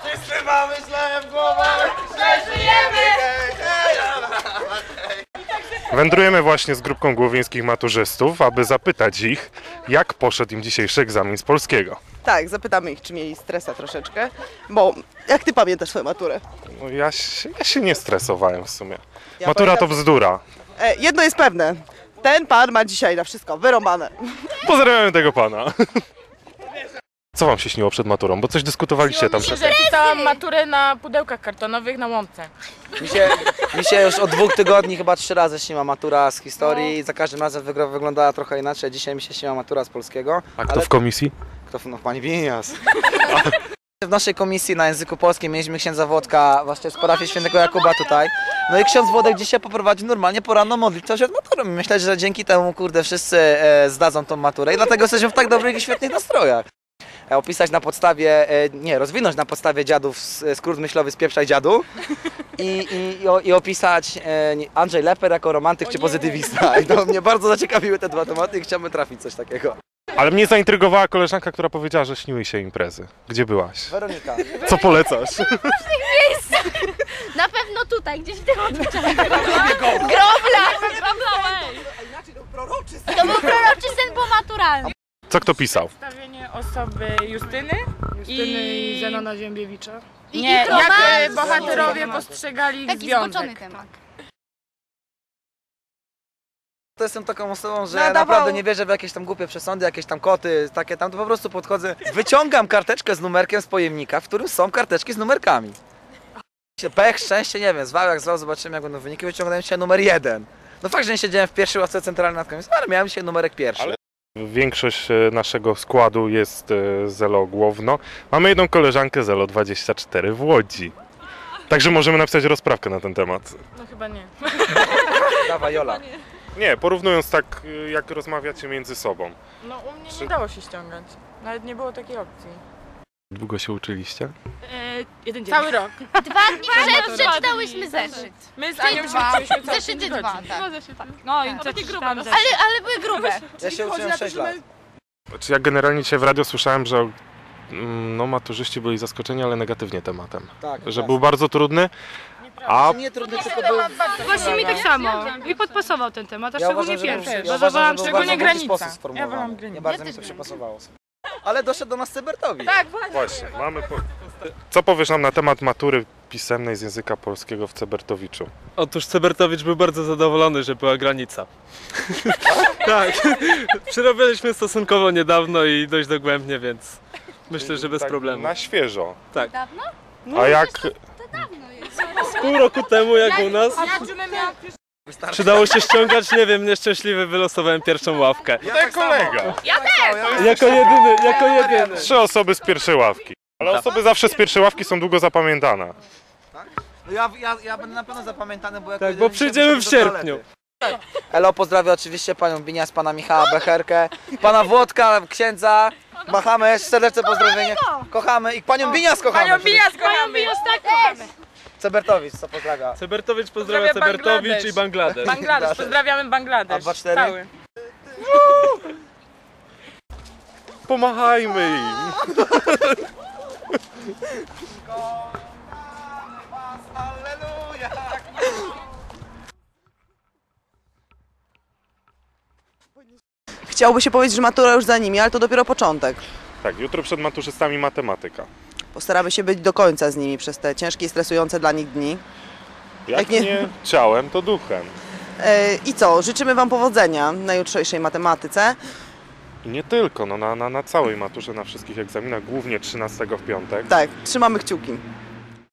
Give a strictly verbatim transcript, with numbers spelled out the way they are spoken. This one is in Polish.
Wszyscy mamy źle w głowach, źle żyjemy! Wędrujemy właśnie z grupką głowieńskich maturzystów, aby zapytać ich, jak poszedł im dzisiejszy egzamin z polskiego. Tak, zapytamy ich, czy mieli stresa troszeczkę, bo jak ty pamiętasz swoją maturę? No ja, się, ja się nie stresowałem w sumie. Ja Matura pamiętam- to bzdura. E, jedno jest pewne, ten pan ma dzisiaj na wszystko wyrąbane. Pozdrawiam tego pana. Co wam się śniło przed maturą? Bo coś dyskutowaliście tam Myślę, przed... że pisałam maturę na pudełkach kartonowych na łące. Mi się, mi się już od dwóch tygodni chyba trzy razy śniła matura z historii. Za każdym razem wygr- wyglądała trochę inaczej. Dzisiaj mi się śniła matura z polskiego. A kto ale- w komisji? Kto w... No pani Binias. W naszej komisji na języku polskim mieliśmy księdza Włodka właśnie z parafii świętego Jakuba tutaj. No i ksiądz Włodek dzisiaj poprowadził normalnie poranną modlitwę przed maturą. Myślę, że dzięki temu, kurde, wszyscy e, zdadzą tą maturę i dlatego jesteśmy w tak dobrych i świetnych nastrojach. E, opisać na podstawie, e, nie, rozwinąć na podstawie dziadów s- skrót myślowy Spieprzaj dziadu i, i, i, o, i opisać e, nie, Andrzej Leper jako romantyk czy pozytywista. I to mnie bardzo zaciekawiły te dwa tematy i chciałbym trafić coś takiego. Ale mnie zaintrygowała koleżanka, która powiedziała, że śniły się imprezy. Gdzie byłaś? Weronika. Co polecasz? Na pewno tutaj, gdzieś w tym otoczeniu. Grobla! To był proroczy sen pomaturalny. Co kto pisał? Przedstawienie osoby Justyny, Justyny i... i Zenona Ziembiewicza. I Nie, ich jak romans. e, bohaterowie postrzegali ich Taki zboczony związek. temat. To jestem taką osobą, że Nadawał- naprawdę nie wierzę w jakieś tam głupie przesądy, jakieś tam koty, takie tam, to po prostu podchodzę, wyciągam karteczkę z numerkiem z pojemnika, w którym są karteczki z numerkami. Pech, szczęście, nie wiem, zwał jak zwał, zobaczymy jak będą wyniki, wyciągnąłem dzisiaj numer jeden. No fakt, że nie siedziałem w pierwszej ławce centralnej nad komisją, ale miałem dzisiaj numerek pierwszy. Ale- Większość e, naszego składu jest e, z Elo Głowno. Mamy jedną koleżankę z Elo dwadzieścia cztery w Łodzi. Także możemy napisać rozprawkę na ten temat. No chyba nie. Dawaj Jola. Nie, porównując tak, e, jak rozmawiacie między sobą. No u mnie Czy- nie dało się ściągać. Nawet nie było takiej opcji. Długo się uczyliście? E, jeden dzień. Cały rok. Dwa dni przed przeczytałyśmy zeszyt. My z Anią się dwa. uczyliśmy cały Zeszyty pięć dwa, godzin. tak. No i takie grube. Ale, ale były grube. Ja się uczyłem sześć lat. Znaczy, ja generalnie dzisiaj w radio słyszałem, że mm, no, maturzyści byli zaskoczeni, ale negatywnie tematem. Tak, Że tak. był bardzo trudny, a Nie trudny, tylko był... Właśnie mi tak samo. Mi podpasował ten temat, a Ja szczególnie uważam, że był- pierwszy. ja Bazowałam uważam, że był szczególnie bardzo w głupi granica. sposób Ja sformułowany. wolałam granicę. Nie bardzo Ja mi to też przypasowało. Ale doszedł do nas Cybertowi. Tak, właśnie, mamy... Po... Co powiesz nam na temat matury pisemnej z języka polskiego w Cebertowiczu? Otóż Cebertowicz był bardzo zadowolony, że była granica. Tak, przerobiliśmy stosunkowo niedawno i dość dogłębnie, więc myślę, że bez Tak, problemu. Na świeżo. Tak, Dawno? A jak... To dawno jest. z pół roku temu jak u nas, ja czy my miałam czy dało się ściągać, nie wiem, nieszczęśliwy wylosowałem pierwszą ławkę. Ten kolega. Jako jedyny, jako jedyny. Trzy osoby z pierwszej ławki. Ale osoby zawsze z pierwszej ławki są długo zapamiętane. No ja, ja, ja będę na pewno zapamiętany, bo jak Tak, bo przyjdziemy w sierpniu. Elo, pozdrawiam oczywiście panią Binias, pana Michała Becherkę, pana Włodka, księdza. Machamy, serdeczne pozdrowienie. Kochamy i panią Binias kochamy. Panią Bijas, kochamy! tak kochamy. Cebertowicz, co pozdrawia. Cebertowicz pozdrawia Pozdrawia Cebertowicz Bangladesz. i Bangladesz. Bangladesz, pozdrawiamy Bangladesz. A dwa cztery? Cały. Pomachajmy im. Chciałoby się powiedzieć, że matura już za nimi, ale to dopiero początek. Tak, jutro przed maturzystami matematyka. Postaramy się być do końca z nimi przez te ciężkie i stresujące dla nich dni. Jak Jak nie- nie ciałem, to duchem. E, I co? Życzymy Wam powodzenia na jutrzejszej matematyce. I nie tylko, no na, na, na całej maturze, na wszystkich egzaminach, głównie trzynastego w piątek. Tak, trzymamy kciuki.